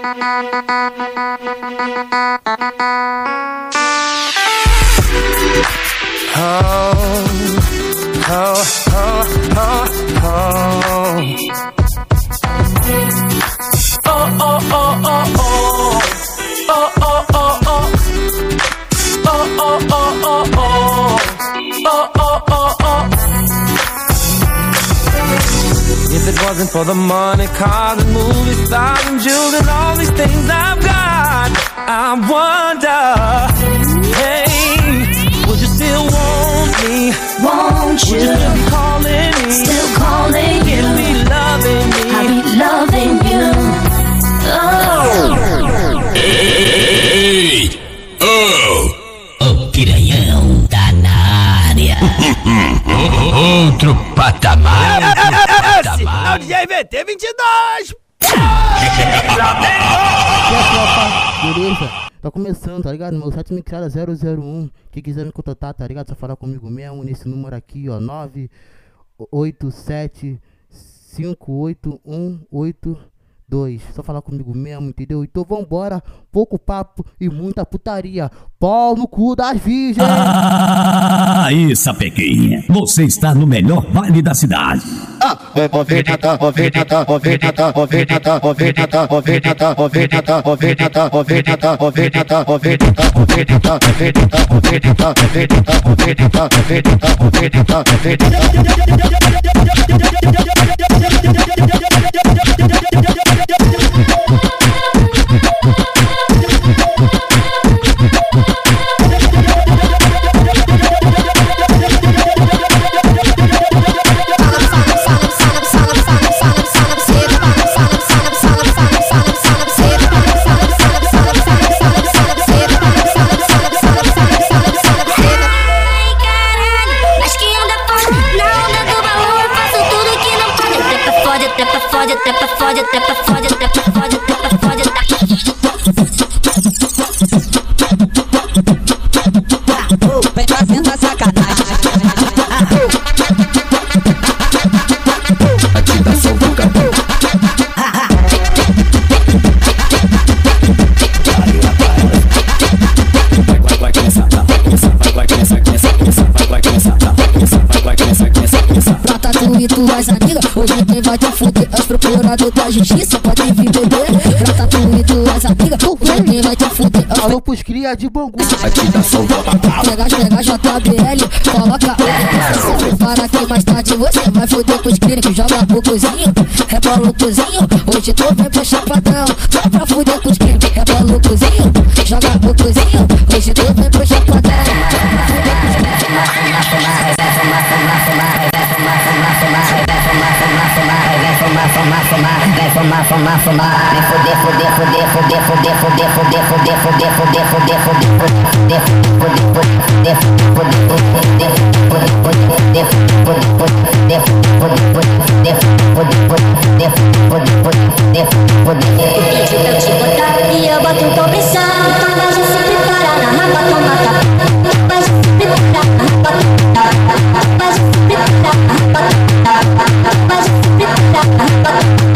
If it wasn't for the money, cars and movies, stars and jewels and all these things I've got, I wonder, hey, would you still want me? Won't you? Would you still be calling me? Still calling you? You'll be loving me. I'll be loving you. Oh. Ei! Oh! O piranhão tá na área. Outro patamar. Sinal de IVT 22. Beleza? Tá começando, tá ligado? Meu site mixada 001. Quem quiser me contatar, tá ligado? Só falar comigo mesmo nesse número aqui, ó. 987581882. Só falar comigo mesmo, entendeu? Então vambora, pouco papo e muita putaria. Pau no cu das virgens. Aí, sapequinha, você está no melhor baile da cidade. Vem fazendo a sacanagem. Aqui tá só o cabelo. Vai começar. Pra tu e tuas amigas, hoje quem vai te fuder é os procuradores da justiça, pode vir beber. Pra tu e tuas amigas, hoje quem vai te fuder é os Alô pros cria de Bangu. Aqui tá só o Pega JBL, coloca para que mais tarde você vai foder com os clínicos. Joga o cozinho, rebola o cozinho. Hoje tu vem pro chapadão, só pra foder com os clínicos. Rebola o cozinho, joga o cozinho. Hoje tu vem pro chapadão. E eu boto tua pressão, mas já se prepara na rapa, toma tapa. Mas se prepara na rapa, mas se prepara na rapa, mas se prepara na rapa.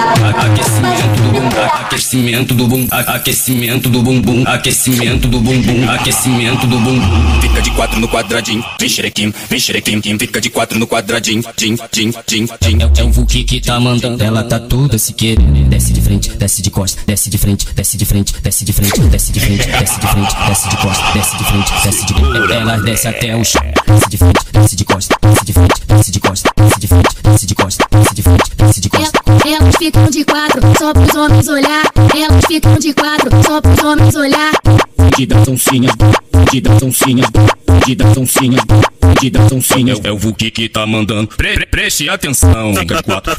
Aquecimento do bumbum, aquecimento do bumbum, aquecimento do bumbum, aquecimento do bumbum. Fica de 4 no quadradinho, vem xerequim, fica de 4 no quadradinho, tim. É o Vuki que tá mandando, ela tá toda se querendo. Desce de frente, desce de costa, desce de frente, desce de frente, desce de frente, desce de frente, desce de frente, desce de costa, desce de frente, desce de frente. Ela desce até o chão, desce de frente, desce de costa, desce de frente, desce de costa, desce de frente, desce de costa, desce de frente, desce de costa. Elas ficam de 4, só pros homens olhar. Elas ficam de 4, só pros homens olhar. Bandidas oncinhas, bandidas oncinhas, bandidas oncinhas, bandidas oncinhas. É o Vuki que tá mandando, preste atenção. Fica de 4,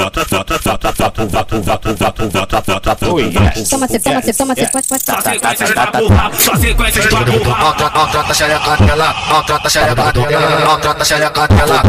Toma cê, pode. Só sequência de porra, só sequência de porra. Maltrata a xereca dela, maltrata a xereca dela, maltrata a xereca dela,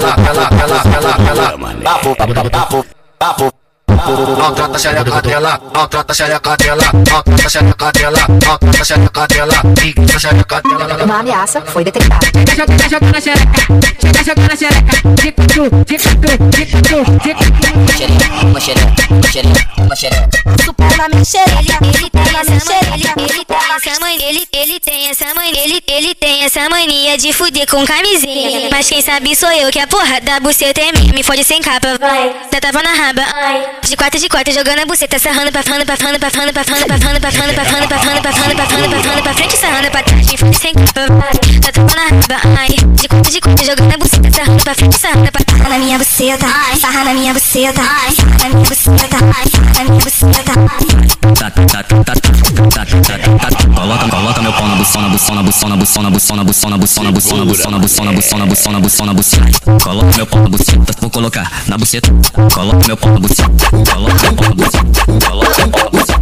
papo. Maltrata a xereca dela, maltrata a xereca dela, maltrata a xereca dela, maltrata a xereca dela, fica a xereca dela. Uma ameaça foi detectada. Joga na xereca, joga na xereca. Uma xereca. Super na minha xereca. Ele tem essa mania de fuder com camisinha. Mas quem sabe sou eu, que a porra da buceta é minha. Me fode sem capa, vai, tá tava na raba. De quatro, jogando a buceta, sarrando pra frente, sarrando pra trás. Me fode sem capa, vai, tá tava na raba. De quatro, jogando a buceta, sarrando pra frente, sarrando pra trás. Na minha buceta, sarra na minha buceta, sarra na minha buceta, sarra na minha buceta. Coloca meu pau na buceta, coloca meu pau na buceta, vou colocar na buceta, coloca meu pau na buceta, coloca meu pau na buceta, coloca meu pau na buceta.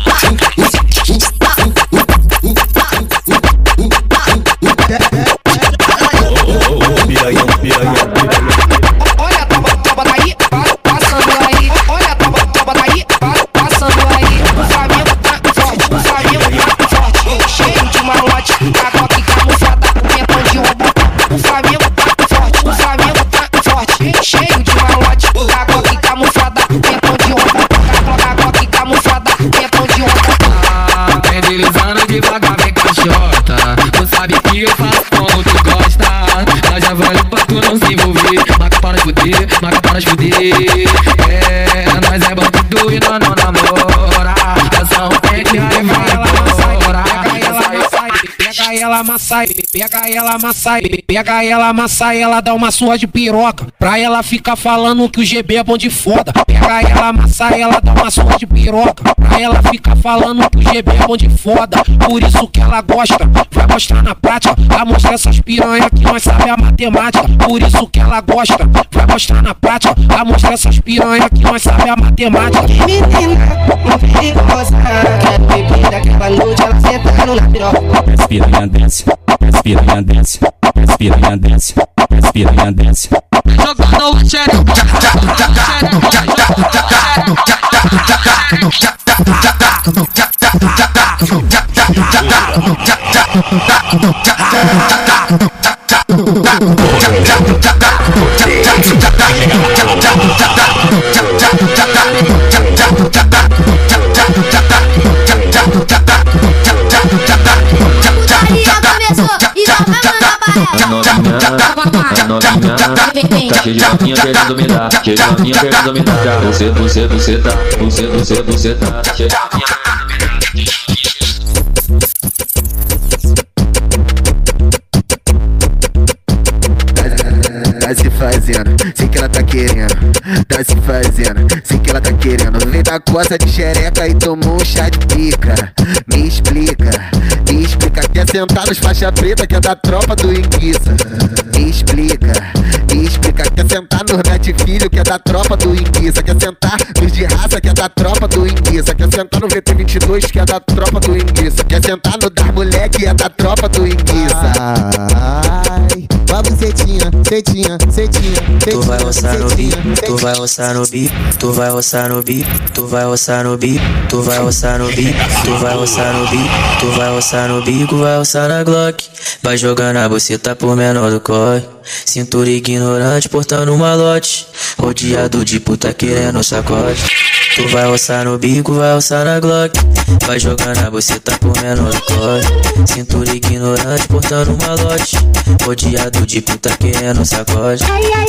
Olha a toba tá aí, passando aí. Olha a toba tá aí, passando aí. O Flamengo tá forte, cheio de malote. A coque camuflada, o pentão de roubo. O Flamengo tá forte, cheio de malote. A coque camuflada, o pentão de roubo. A coque camuflada, o pentão de roubo. Vem deslizando devagar, vem caixota. Tu sabe que eu faço como tu gosta. Nós já vale pra tu não se envolver. Marca para escuder, marca para escuder. Nós é bandido e nós não namora. Ação tem que levar ela pega ela amassa, ela dá uma surra de piroca. Pra ela ficar falando que o GB é bom de foda. Pega ela amassa, ela dá uma surra de piroca. Pra ela ficar falando que o GB é bom de foda. Por isso que ela gosta, vai mostrar na prática. Vai mostrar essas piranhas que nós sabe a matemática. Por isso que ela gosta, vai mostrar na prática. Vai mostrar essas piranhas que nós sabe a matemática. Menina, não perigosa, quero beber daquela noite, ela sentando na piroca. Piranha desce, piranha desce, piranha desce, piranha desce. Jogando o xereca, Tá cheio de novinha querendo me dar, cheio de novinha querendo me dar. Você tá, cheio de novinha querendo me dar. Tá se fazendo, sei que ela tá querendo. Tá se fazendo, sei que ela tá querendo. Vem da costa de xereca e tomou um chá de pica. Me explica, quer sentar nos faixa preta que é da tropa do Enguiça. Me explica, quer sentar nos Net Filho que é da tropa do Enguiça. Quer sentar nos de raça que é da tropa do Enguiça. Quer sentar no VT22 que é da tropa do Enguiça. Quer sentar no Dar Moleque que é da tropa do Enguiça. Ai, vai bucetinha, cetinha. Tu vai roçar no bico, tu vai roçar no bico, tu vai roçar no bico, tu vai roçar no bico, tu vai roçar no bico, tu vai roçar no bico, tu vai roçar no bico, vai roçar na Glock. Vai jogando a buceta por menor do corre. Cintura ignorante portando um malote. Rodeado de puta querendo sacode. Tu vai roçar no bico, vai roçar na Glock. Vai jogando a buceta por menor do corre. Cintura ignorante portando um malote. Rodeado de puta querendo sacode.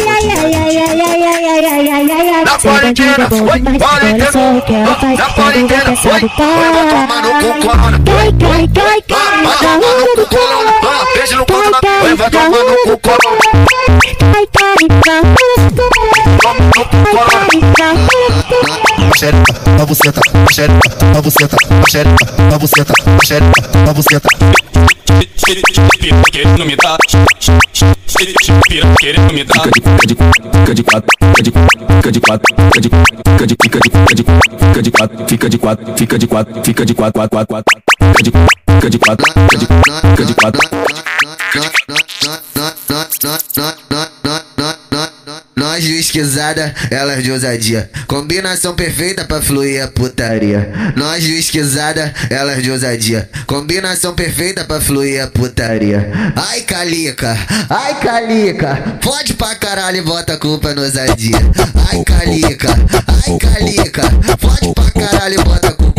Na quarentena, oi, quarentena, na quarentena, oi, vai tomar no cu, corona. Vai tomar no cu, corona. Beijo no cu, oi, vai tomar no cu, corona. Xereca, na buceta, xereca, na buceta, xereca, na buceta, xereca, na buceta. Querendo me dar, querendo me dar. Fica de quatro, Nós de esquisada, elas de ousadia. Combinação perfeita pra fluir a putaria. Nós de esquisada, elas de ousadia. Combinação perfeita pra fluir a putaria. Ai calica, fode pra caralho e bota a culpa no ousadia. Ai calica, fode pra caralho e bota a culpa.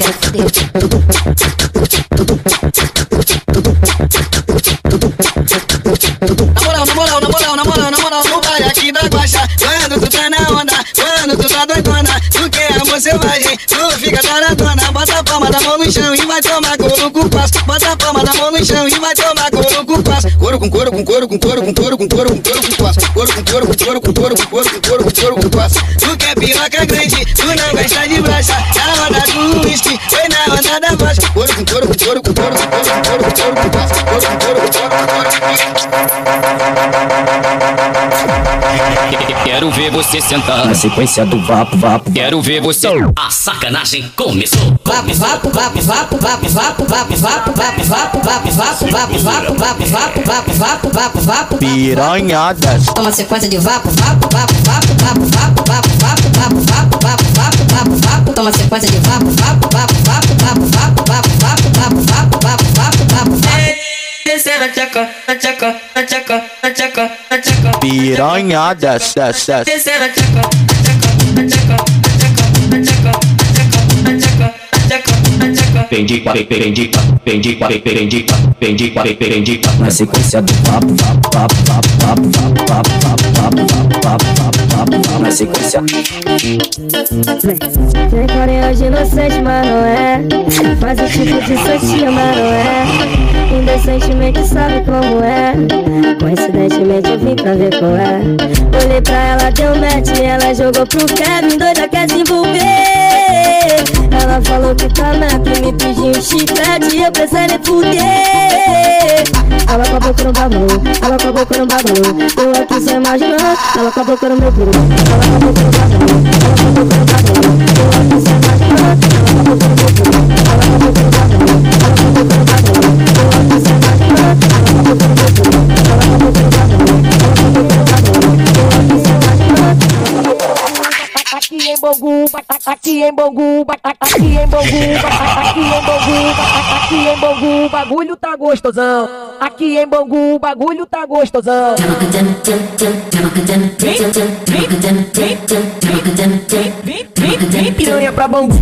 no chão e vai tomar couro com passo. Bota a palma da mão no chão e vai tomar couro com passo. Couro com couro com couro com couro com couro com couro com couro com passo. Couro com couro com couro com couro com couro com couro com couro com passo. Tu quer piroca grande, tu não gosta de brocha. Na roda do whisky, foi na roda da vodka. Couro com couro com couro com couro com couro com couro com couro com passo. Couro com couro com couro com couro com Quero ver você sentar na sequência do vapo, vapo. Quero ver você. A sacanagem começou. Vapo, vapo, vapo, vapo, vapo, vapo, vapo, vapo, vapo, vapo, vapo, vapo, vapo, vapo, vapo, vapo, vapo, vapo, vapo, vapo, piranhadas. Toma sequência de vapo, vapo, vapo, vapo, vapo, vapo, vapo, vapo, vapo, vapo, vapo, vapo, vapo, vapo. Toma sequência de vapo, vapo, vapo, vapo, vapo, vapo, vapo, vapo, vapo, vapo, vapo, vapo, vapo, vapo. Descer na tchaca, na tchaca, na tchaca, na tchaca, na tchaca. Piranhadas, descer na tchaca, na tchaca, na tchaca, na tchaca, na tchaca, na tchaca, na tchaca. Pendi, na sequência do vapo, vapo, vapo, vapo, vapo, vapo, vapo, vapo, vapo, vapo, na sequência. Tem carinha de inocente, mas não é. Faz o tipo de santinha, mas não é. Indecentemente sabe como é. Coincidentemente eu vim pra ver qual é. Olhei pra ela, deu match e ela jogou pro Kevin. Doida quer se envolver. Ela falou que tá map e me pediu um chiclete e eu pensei em fuder. Ela com a boca no babalu, ela com a boca no babalu. Eu aqui sem imaginar, ela com a boca no meu peru. Ela com a boca no babalu, ela com a boca no babalu. Eu aqui sem imaginar, ela com a boca no meu peru. Ela com a boca no babalu, ela com a boca no babalu. Eu aqui sem imaginar, ela com a boca no meu peru. Ela com a boca no babalu, ela com a boca no babalu. Eu aqui sem imaginar, aqui em Bangu, aqui em Bangu, aqui em Bangu, aqui em Bangu, aqui em Bangu, bagulho tá gostosão. Aqui em Bangu, bagulho tá gostosão. Vem piranha pra Bangu.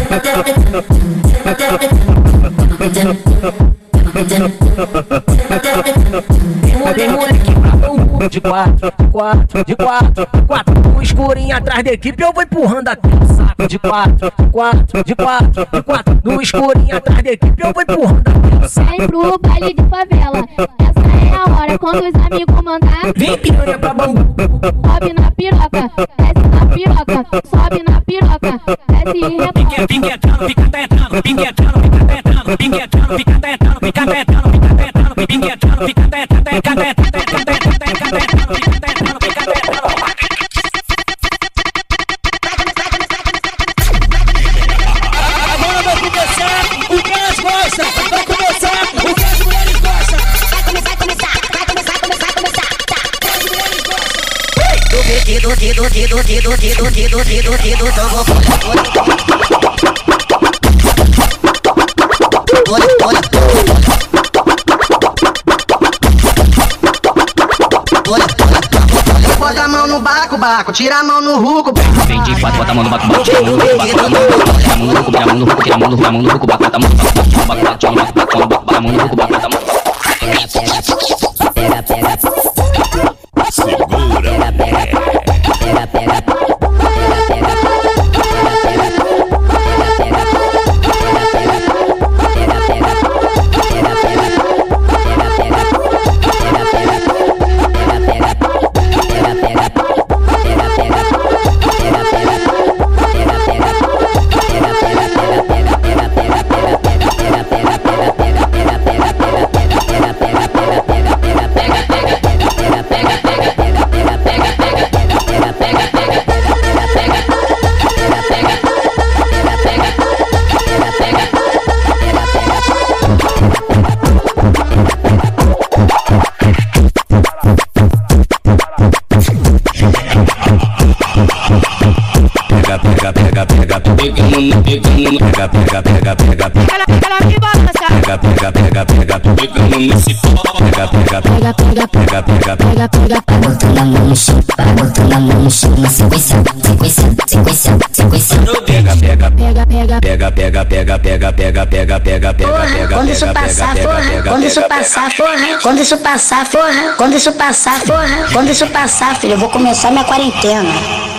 Tem moleque pra Bangu. De quatro, no escurinho atrás da equipe eu vou empurrando até o saco. De quatro, no escurinho atrás da equipe eu vou empurrando até o saco. Vem pro baile de favela, essa é a hora quando os amigos mandar. Vem piranha pra Bangu. Sobe na piroca, desce na piroca, sobe na piroca, desce e rebola. Pingue entrando, fica entrando, pingue entrando, fica entrando, pingue entrando, fica entrando, fica entrando, fica entrando, pingue entrando, fica entrando, fica entrando, fica entrando, fica entrando, fica entrando, fica entrando. Agora vai começar o que elas gostam, vai começar o que as mulheres gostam. Vai começar. As mulheres gostam. Bota a mão no baco, tira a mão no ruco. Vem de quatro, bota a mão no baco, tira a mão no ruco, bota a mão no ruco, tira a mão no ruco, tira a mão no ruco, tira a mão no ruco, bota a mão no ruco, bota a mão no ruco, bota a mão no ruco, bota a mão no ruco. Botando a mão no chão, botando a mão no chão, na sequência. Quando isso passar, forra. Quando isso passar, forra. Quando isso passar, forra. Quando isso passar, filho, eu vou começar minha quarentena.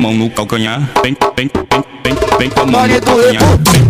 mão no calcanhar. Vem com a mão no calcanhar.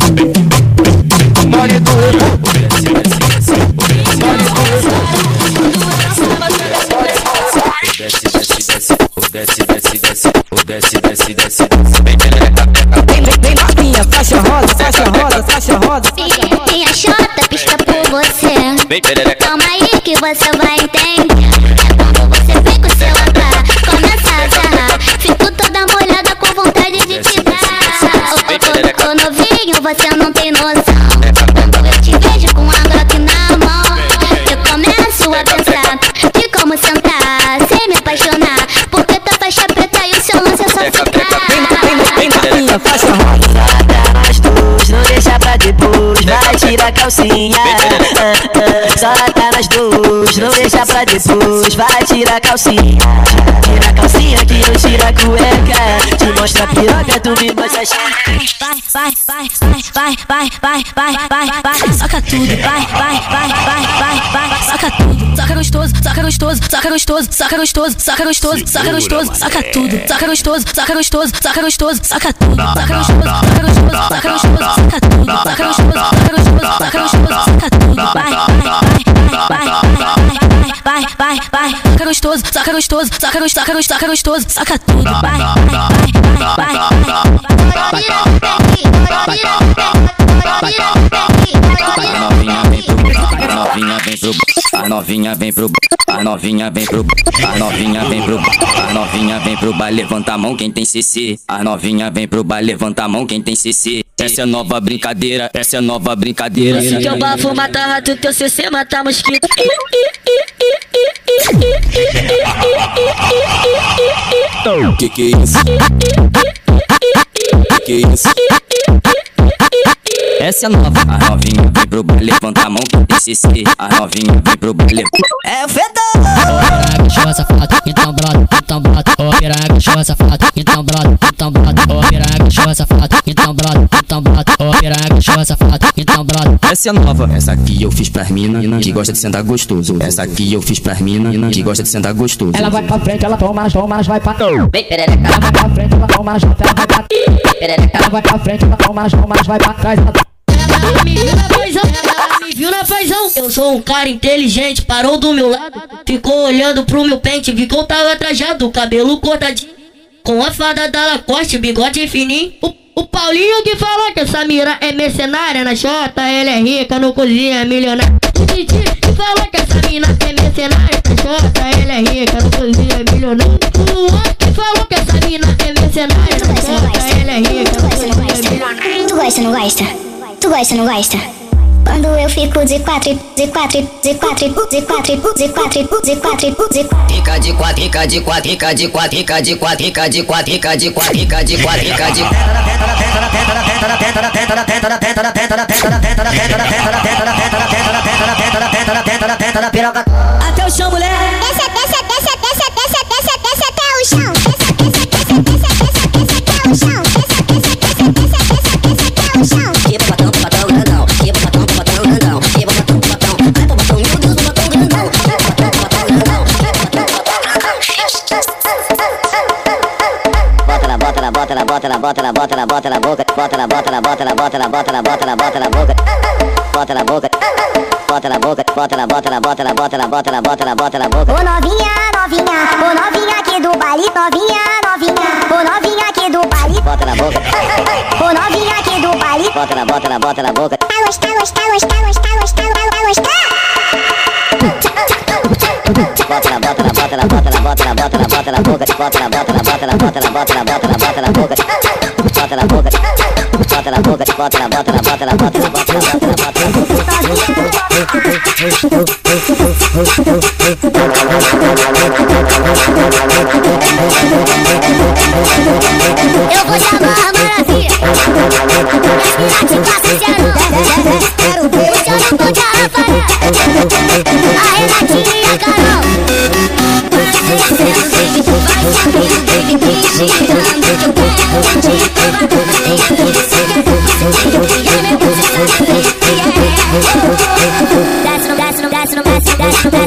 Desce. Vem novinha, faixa rosa. Minha chota pisca por você. Calma aí que você vai entender. É quando você vem com seu AK, começa a sarrar. Fico toda molhada com vontade de te dar. Ô novinho, você não tem noção. Quando eu te vejo com a Glock na mão, eu começo a pensar de como sentar sem me apaixonar. Porque tua faixa preta e o seu lance é só ficar. Vem novinha, faixa rosa. Nós dois, não deixa pra depois. Vai tirar a calcinha. Só tá nas duas, não deixa pra depois. Vai tirar a calcinha. Tira a calcinha que eu tiro a cueca. Te mostra a piroca, tu me mostra a xereca. Vai, soca tudo, vai, soca tudo. Soca gostoso, soca gostoso, soca gostoso, soca gostoso, soca gostoso, soca gostoso, soca tudo. Soca gostoso, soca gostoso, soca gostoso, soca tudo. Soca gostoso, soca gostoso, soca gostoso, soca tudo. Soca gostoso, soca gostoso, soca gostoso, soca tudo. Vai, soca gostoso, soca gostoso, soca gostoso, soca tudo. Vai. A novinha vem pro bar, levanta a mão quem tem CC. A novinha vem pro bar, levanta a mão quem tem CC. Essa é nova brincadeira. Se teu bafo mata rato, teu CC mata mosquito. Que é isso? Que é isso? Essa é nova. A novinha vem pro bar, levanta a mão quem tem CC. A novinha vem pro bar, é o fedor. Piranha safado, então brota. Ô piranha safado, então brota. Ô piranha safado, então brota. Ô piranha safado, então brota. Essa é nova. Essa aqui eu fiz pras mina que gosta de sentar gostoso. Essa aqui eu fiz pras mina que gosta de sentar gostoso. Ela vai pra frente, ela toma, mas vai pra vem perereca. Ela vai pra frente, ela toma, mas vai pra perereca. Ela vai pra frente, ela toma, mas vai pra trás. Ela me viu na paizão, Eu sou um cara inteligente, parou do meu lado. Ficou olhando pro meu pente, viu que eu tava trajado. Cabelo cortadinho, com a fada da Lacoste, bigode fininho. O Paulinho que falou que essa mira é mercenária. Na Xota ela é rica, no cozinha é milionária. O Didi que falou que essa mina é mercenária. Na Xota ela é rica, no cozinha é milionária. O Luan que falou que essa mina é mercenária. Na Xota ela é rica, no cozinha é milionária. Tu gosta, não gosta? Tu gosta, não gosta? Quando eu fico de quatro. Fica de quatro. Até o chão, mulher. Desce até o chão. Bota na boca. Bota na boca. Bota na boca. Ô novinha aqui do baile, novinha. Ô novinha aqui do baile, bota na boca. Ô novinha aqui do baile, Bota na boca. vai gostar. Bota na boca. Eu vou chamar a maravilha. Te passa zero. Quero ver o seu não pode Rafael. A Renatinha e a Carol. Vai descendo, baby, tu vai subindo, baby, me girando. Eu quero te tomar, desce no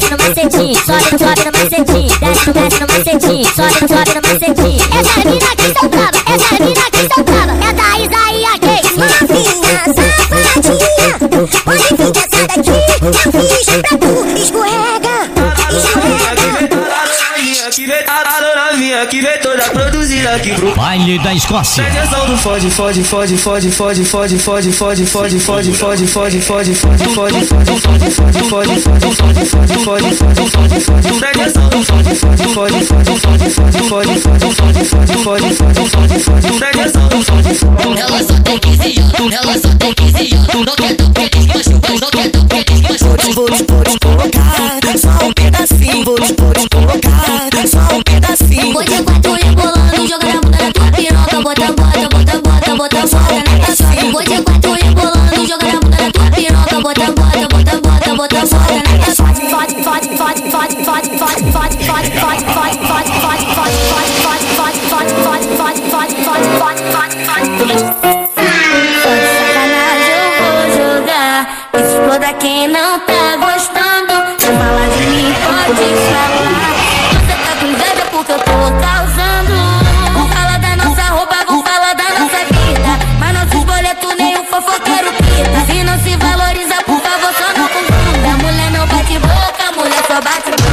macetinho, sobe no macetinho, desce no macetinho, sobe no macetinho. Essa mina aqui são brava, essas mina que são brava. É da Isaías Gay. Novinha, safadinha, pode vir dessa daqui, eu fiz pra tu. Escorrega, escorrega. Que vem a novinha, que vem toda produzida aqui pro baile da Escócia. Pressão do fode. Ela só tem 15 anos, ela só tem 15 anos. Não quer tão feliz, mas não quer tão feliz, mas vou te colocar só um pedacinho, vou te colocar só um pedacinho. Vou de quatro rebolando, joga na bunda da tua piroca. Bota foda na caçada. Vou de quatro rebolando, joga na bunda da tua piroca. Bota foda na caçada. Sacanagem eu vou jogar, exploda quem não tá gostando. Se falar de mim pode falar, você tá com inveja porque eu tô causando. Vou falar da nossa roupa, vou falar da nossa vida, mas nossos boletos nenhum fofoqueiro pita. Se não se valoriza, por favor, só não confunda. Mulher não bate boca, mulher só bate boca.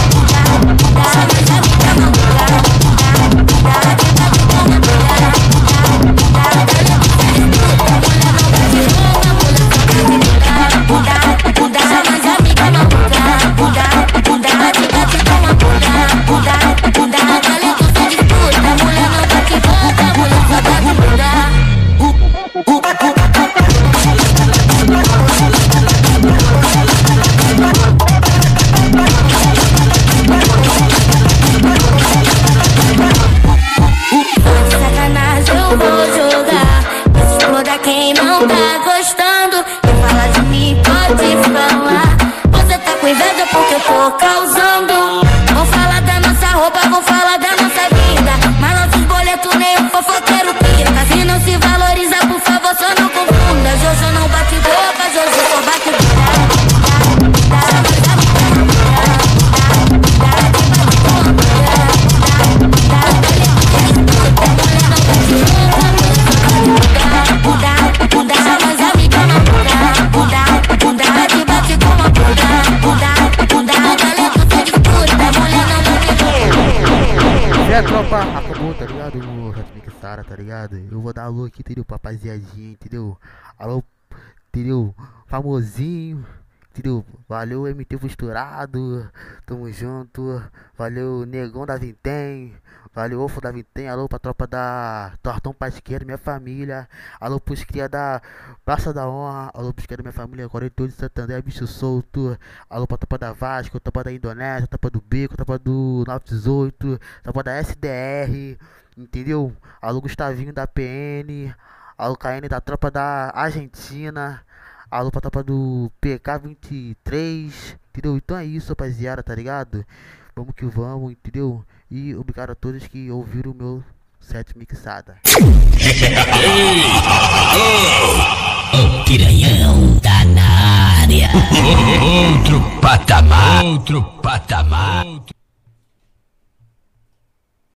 Quem não tá gostando, quem fala de mim pode falar. Você tá com inveja porque eu tô causando. Vou falar da nossa roupa, vou falar da nossa vida, mas nossos boletos nenhum fofoqueiro pica. Se não se valoriza, por favor, só não confunda. Jojo não bate boca, Jojo só bate boca. É, tropa, acabou, tá ligado? O Ratmik Sara, tá ligado? Eu vou dar alô aqui, entendeu? Rapaziadinha, entendeu? Alô, entendeu? Famosinho, entendeu? Valeu, MT Posturado, tamo junto. Valeu, Negão da Vintém. Valeu, Ofo da Vintém. Alô pra tropa da Tortão Pasqueiro, minha família. Alô pros cria da Praça da Honra. Alô pros cria da minha família, 48 de Santander, bicho solto. Alô pra tropa da Vasco, tropa da Indonésia, tropa do Beco, tropa do 918, tropa da SDR, entendeu? Alô Gustavinho da PN. Alô KN da tropa da Argentina. Alô pra tropa do PK23, entendeu? Então é isso, rapaziada, tá ligado? Vamos que vamos, entendeu? E obrigado a todos que ouviram o meu set mixada. O piranhão tá na área. Outro patamar.